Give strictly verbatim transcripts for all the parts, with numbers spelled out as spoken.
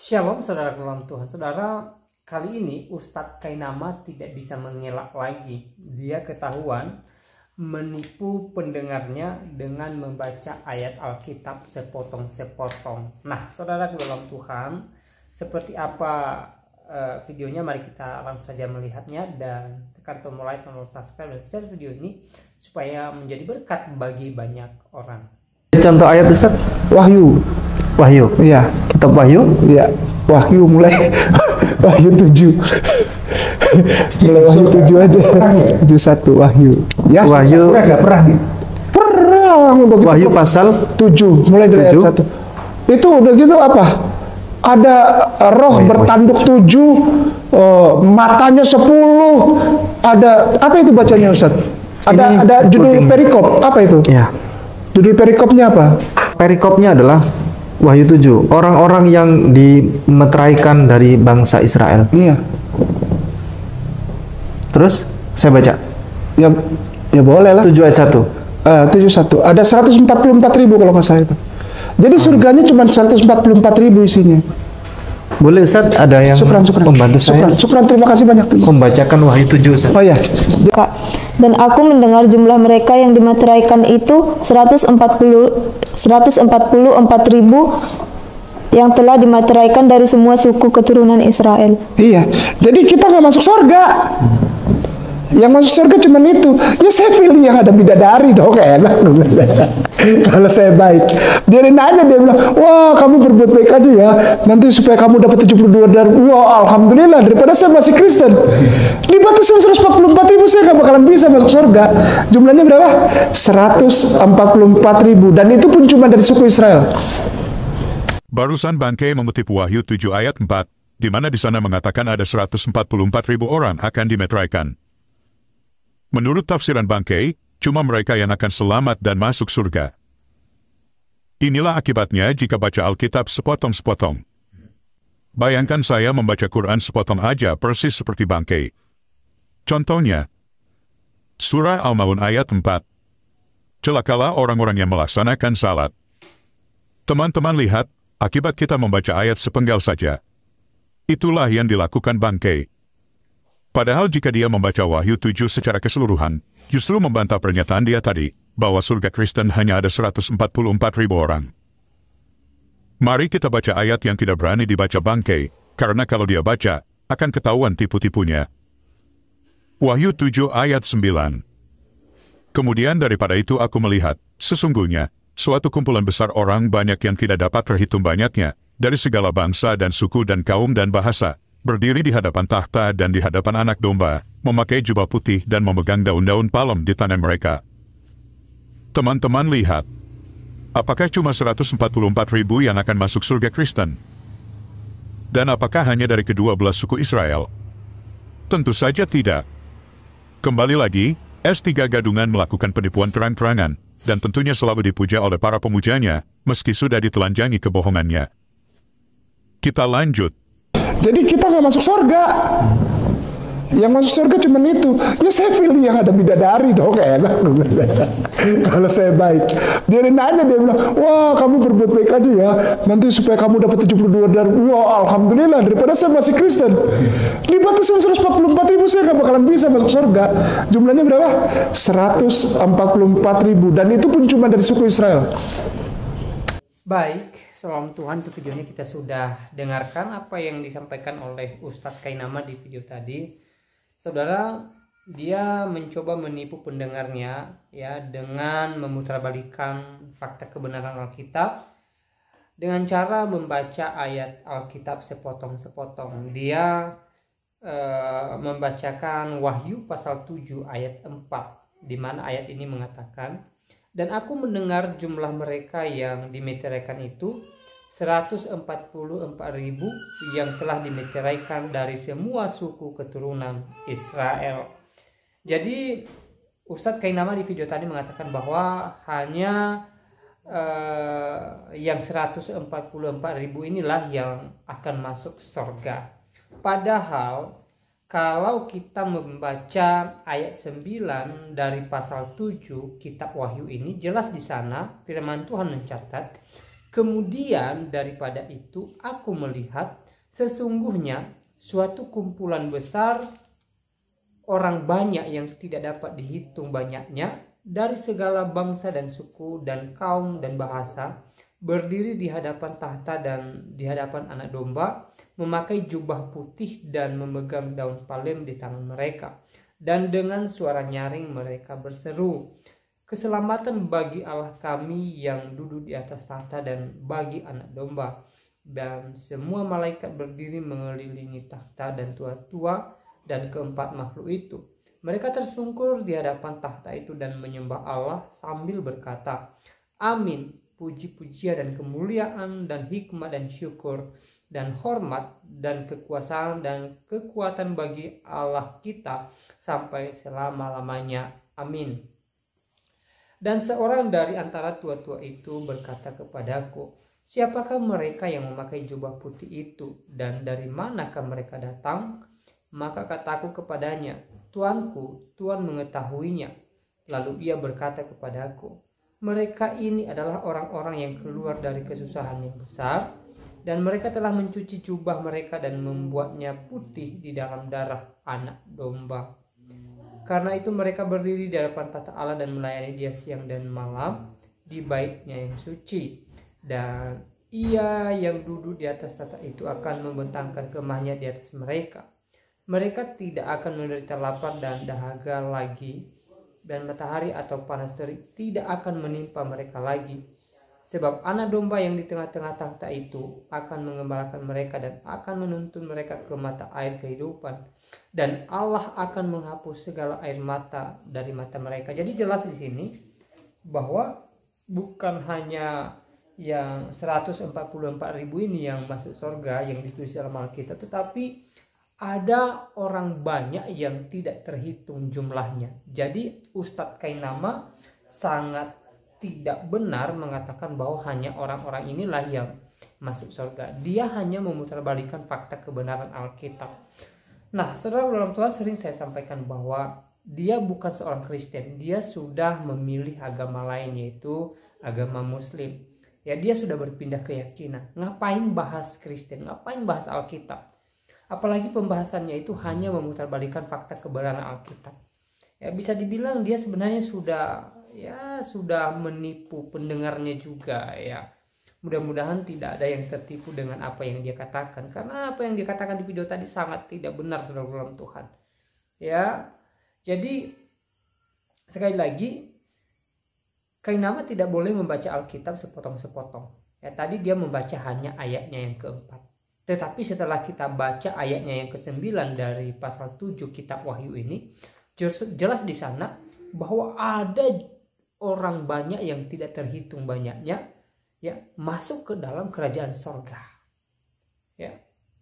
Shalom saudara dalam Tuhan. Saudara, kali ini Ustadz Kainama tidak bisa mengelak lagi. Dia ketahuan menipu pendengarnya dengan membaca ayat Alkitab sepotong-sepotong. Nah, saudara dalam Tuhan, seperti apa uh, videonya? Mari kita langsung saja melihatnya dan tekan tombol like, tombol subscribe, dan share video ini supaya menjadi berkat bagi banyak orang. Contoh ayat Ustaz, Wahyu. Wahyu. Iya. Kitab Wahyu. Iya. Wahyu mulai Wahyu tujuh. Mulai Wahyu tujuh ada. Tujuh satu Wahyu. Ya. Wahyu. Enggak perang nih. Perang untuk Wahyu pasal tujuh mulai dari ayat satu. Itu udah gitu apa? Ada roh Wahyu, bertanduk Wahyu. tujuh, uh, matanya sepuluh. Ada apa itu bacanya Ustaz? Ada Ini ada judul puding. perikop. Apa itu? Ya. Judul perikopnya apa? Perikopnya adalah Wahyu tujuh. Orang-orang yang dimeteraikan dari bangsa Israel. Iya. Terus saya baca. Ya, ya boleh lah. tujuh ayat satu. Uh, tujuh satu. Ada seratus empat puluh empat ribu kalau nggak salah itu. Jadi surganya cuma seratus empat puluh empat ribu isinya. Boleh Ustaz, ada yang Syukran, syukran. membantu saya Syukran, syukran, terima kasih banyak. membacakan Wahyu tujuh Ustaz. Oh ya. Kak. Dan aku mendengar jumlah mereka yang dimeteraikan itu seratus empat puluh empat ribu yang telah dimeteraikan dari semua suku keturunan Israel. Iya. Jadi kita nggak masuk surga. Yang masuk surga cuma itu. Ya saya pilih yang ada bidadari dong, enak. Kalau saya baik, biarin aja dia bilang, wah kamu berbuat baik aja ya, nanti supaya kamu dapat tujuh puluh dua dar. Wah alhamdulillah, daripada saya masih Kristen. Dibatasin seratus empat puluh empat ribu saya nggak bakalan bisa masuk surga. Jumlahnya berapa? seratus empat puluh empat ribu, dan itu pun cuma dari suku Israel. Barusan Bangkei mengutip Wahyu tujuh ayat empat, di mana di sana mengatakan ada seratus empat puluh empat ribu orang akan dimeteraikan. Menurut tafsiran Bangkei, cuma mereka yang akan selamat dan masuk surga. Inilah akibatnya jika baca Alkitab sepotong-sepotong. Bayangkan saya membaca Quran sepotong aja persis seperti Bangkei. Contohnya, Surah Al-Maun ayat empat. Celakalah orang-orang yang melaksanakan salat. Teman-teman lihat, akibat kita membaca ayat sepenggal saja. Itulah yang dilakukan Bangkei. Padahal jika dia membaca Wahyu tujuh secara keseluruhan, justru membantah pernyataan dia tadi, bahwa surga Kristen hanya ada seratus empat puluh empat ribu orang. Mari kita baca ayat yang tidak berani dibaca Bangkei, karena kalau dia baca, akan ketahuan tipu-tipunya. Wahyu tujuh ayat sembilan. Kemudian daripada itu aku melihat, sesungguhnya, suatu kumpulan besar orang banyak yang tidak dapat terhitung banyaknya, dari segala bangsa dan suku dan kaum dan bahasa, berdiri di hadapan takhta dan di hadapan anak domba, memakai jubah putih dan memegang daun-daun palem di tangan mereka. Teman-teman lihat, apakah cuma seratus empat puluh empat ribu yang akan masuk surga Kristen? Dan apakah hanya dari kedua belas suku Israel? Tentu saja tidak. Kembali lagi, S tiga Gadungan melakukan penipuan terang-terangan, dan tentunya selalu dipuja oleh para pemujanya, meski sudah ditelanjangi kebohongannya. Kita lanjut. Jadi kita nggak masuk surga. Yang masuk surga cuma itu. Ya saya pilih yang ada bidadari dong, enak. Kalau saya baik, biarin aja dia bilang, wah kamu berbuat baik aja ya, nanti supaya kamu dapat tujuh puluh dua dar. Wah alhamdulillah, daripada saya masih Kristen. Dibatasin seratus empat puluh empat ribu saya nggak bakalan bisa masuk surga. Jumlahnya berapa? seratus empat puluh empat ribu, dan itu pun cuma dari suku Israel. Baik, salam Tuhan, untuk videonya kita sudah dengarkan apa yang disampaikan oleh Ustadz Kainama di video tadi. Saudara, dia mencoba menipu pendengarnya ya dengan memutarbalikkan fakta kebenaran Alkitab dengan cara membaca ayat Alkitab sepotong-sepotong. Dia eh, membacakan Wahyu pasal tujuh ayat empat, di mana ayat ini mengatakan, dan aku mendengar jumlah mereka yang dimeteraikan itu seratus empat puluh empat ribu yang telah dimeteraikan dari semua suku keturunan Israel. Jadi Ustadz Kainama di video tadi mengatakan bahwa hanya eh, yang seratus empat puluh empat ribu inilah yang akan masuk surga. Padahal kalau kita membaca ayat sembilan dari pasal tujuh kitab Wahyu ini, jelas di sana firman Tuhan mencatat, Kemudian daripada itu aku melihat sesungguhnya suatu kumpulan besar orang banyak yang tidak dapat dihitung banyaknya dari segala bangsa dan suku dan kaum dan bahasa berdiri di hadapan tahta dan di hadapan anak domba, memakai jubah putih dan memegang daun palem di tangan mereka. Dan dengan suara nyaring mereka berseru, keselamatan bagi Allah kami yang duduk di atas tahta dan bagi anak domba. Dan semua malaikat berdiri mengelilingi tahta dan tua-tua dan keempat makhluk itu. Mereka tersungkur di hadapan tahta itu dan menyembah Allah sambil berkata, Amin, puji-pujian dan kemuliaan dan hikmat dan syukur dan hormat dan kekuasaan dan kekuatan bagi Allah kita sampai selama-lamanya. Amin. Dan seorang dari antara tua-tua itu berkata kepadaku, siapakah mereka yang memakai jubah putih itu dan dari manakah mereka datang? Maka kataku kepadanya, Tuanku, Tuhan mengetahuinya. Lalu ia berkata kepadaku, mereka ini adalah orang-orang yang keluar dari kesusahan yang besar, dan mereka telah mencuci jubah mereka dan membuatnya putih di dalam darah anak domba. Karena itu mereka berdiri di hadapan tahta Allah dan melayani Dia siang dan malam di baitnya yang suci. Dan Ia yang duduk di atas tahta itu akan membentangkan kemahnya di atas mereka. Mereka tidak akan menderita lapar dan dahaga lagi, dan matahari atau panas terik tidak akan menimpa mereka lagi. Sebab anak domba yang di tengah-tengah tahta itu akan mengembalakan mereka dan akan menuntun mereka ke mata air kehidupan. Dan Allah akan menghapus segala air mata dari mata mereka. Jadi jelas di sini bahwa bukan hanya yang seratus empat puluh empat ribu ini yang masuk surga yang ditulis dalam Alkitab, tetapi ada orang banyak yang tidak terhitung jumlahnya. Jadi Ustadz Kainama sangat tidak benar mengatakan bahwa hanya orang-orang inilah yang masuk surga. Dia hanya memutarbalikkan fakta kebenaran Alkitab. Nah, saudara dalam Tuhan, sering saya sampaikan bahwa dia bukan seorang Kristen. Dia sudah memilih agama lain, yaitu agama Muslim. Ya, dia sudah berpindah keyakinan. Ngapain bahas Kristen? Ngapain bahas Alkitab? Apalagi pembahasannya itu hanya memutarbalikkan fakta kebenaran Alkitab. Ya, bisa dibilang dia sebenarnya sudah ya sudah menipu pendengarnya juga ya. Mudah-mudahan tidak ada yang tertipu dengan apa yang dia katakan, karena apa yang dia katakan di video tadi sangat tidak benar, saudara dalam Tuhan. Ya, jadi sekali lagi Kainama tidak boleh membaca Alkitab sepotong-sepotong. Ya, tadi dia membaca hanya ayatnya yang keempat. Tetapi setelah kita baca ayatnya yang kesembilan dari pasal tujuh kitab Wahyu ini, jelas di sana bahwa ada orang banyak yang tidak terhitung banyaknya, ya, masuk ke dalam kerajaan sorga. Ya.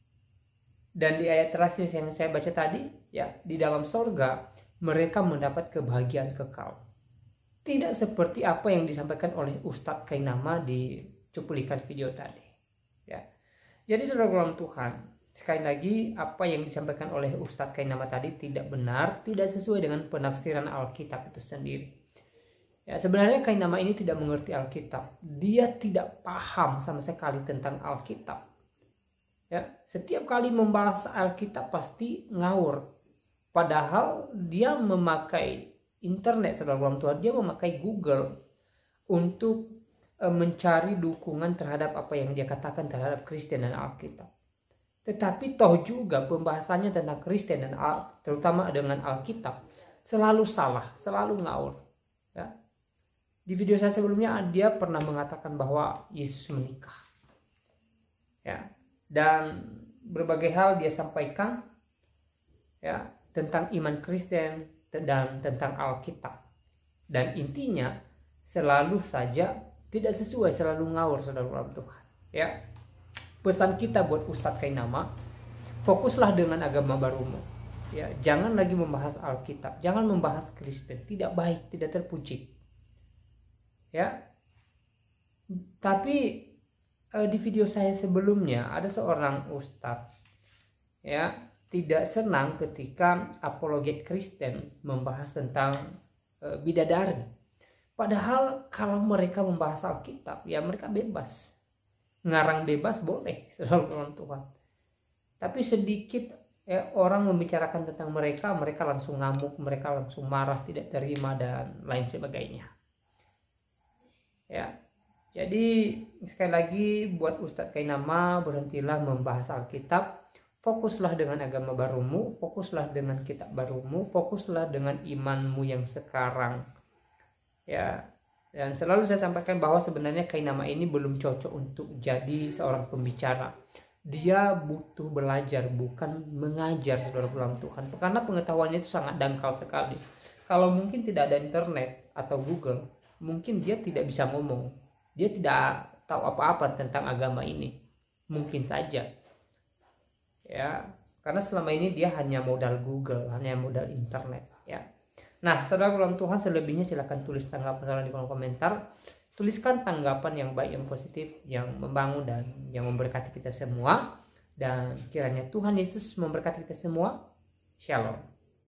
Dan di ayat terakhir yang saya baca tadi, ya, di dalam sorga mereka mendapat kebahagiaan kekal. Tidak seperti apa yang disampaikan oleh Ustadz Kainama di cuplikan video tadi. Ya. Jadi saudara dalam Tuhan, sekali lagi apa yang disampaikan oleh Ustadz Kainama tadi tidak benar, tidak sesuai dengan penafsiran Alkitab itu sendiri. Ya, sebenarnya Kainama ini tidak mengerti Alkitab. Dia tidak paham sama sekali tentang Alkitab. Ya, setiap kali membahas Alkitab pasti ngawur. Padahal dia memakai internet, saudara dalam Tuhan, dia memakai Google untuk e, mencari dukungan terhadap apa yang dia katakan terhadap Kristen dan Alkitab. Tetapi toh juga pembahasannya tentang Kristen dan Al, terutama dengan Alkitab selalu salah, selalu ngawur. Ya. Di video saya sebelumnya dia pernah mengatakan bahwa Yesus menikah. Ya, dan berbagai hal dia sampaikan ya tentang iman Kristen dan tentang Alkitab. Dan intinya selalu saja tidak sesuai, selalu ngawur, saudara dalam Tuhan. Ya. Pesan kita buat Ustadz Kainama, fokuslah dengan agama barumu. Ya, jangan lagi membahas Alkitab, jangan membahas Kristen, tidak baik, tidak terpuji. Ya, tapi eh, di video saya sebelumnya ada seorang ustadz ya tidak senang ketika apologet Kristen membahas tentang eh, bidadari. Padahal kalau mereka membahas Alkitab, ya mereka bebas ngarang bebas boleh, saudara Tuhan. Tapi sedikit eh, orang membicarakan tentang mereka, mereka langsung ngamuk, mereka langsung marah, tidak terima dan lain sebagainya. Ya, jadi sekali lagi buat Ustadz Kainama, berhentilah membahas Alkitab, fokuslah dengan agama barumu, fokuslah dengan kitab barumu, fokuslah dengan imanmu yang sekarang. Ya, dan selalu saya sampaikan bahwa sebenarnya Kainama ini belum cocok untuk jadi seorang pembicara. Dia butuh belajar, bukan mengajar, saudara pulang Tuhan. Karena pengetahuannya itu sangat dangkal sekali. Kalau mungkin tidak ada internet atau Google, mungkin dia tidak bisa ngomong. Dia tidak tahu apa-apa tentang agama ini. Mungkin saja. Ya, karena selama ini dia hanya modal Google, hanya modal internet, ya. Nah, saudara pulang Tuhan, selebihnya silahkan tulis tanggapan di kolom komentar. Tuliskan tanggapan yang baik, yang positif, yang membangun dan yang memberkati kita semua. Dan kiranya Tuhan Yesus memberkati kita semua. Shalom.